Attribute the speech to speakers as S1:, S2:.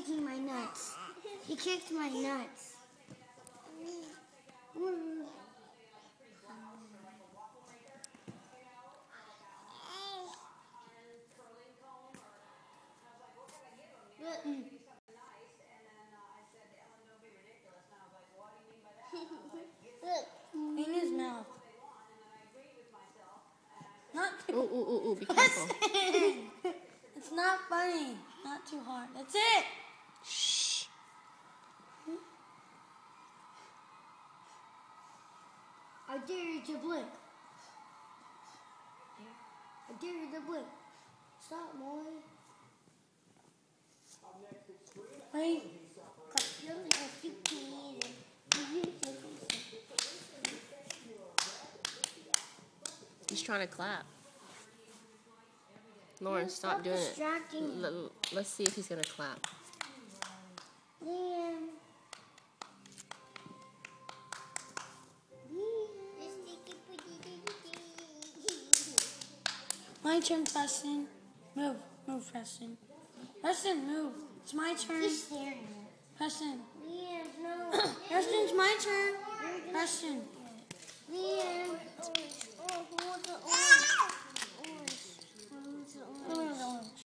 S1: kicking my nuts. He kicked my nuts.
S2: In his mouth. Not too.
S3: Ooh, be careful.
S2: It's not funny. Not too hard. That's it.
S3: Shh.
S1: I dare you to blink. I dare you to blink. Stop, Molly.
S2: Wait.
S3: He's trying to clap. Lauren, stop doing it. Let's see if he's gonna clap.
S1: Yeah.
S2: My turn, Preston. Move, Preston. Preston, move. It's my turn.
S1: He's staring.
S2: Preston.
S1: Liam, no.
S2: Preston, it's my turn. Preston.
S1: Liam.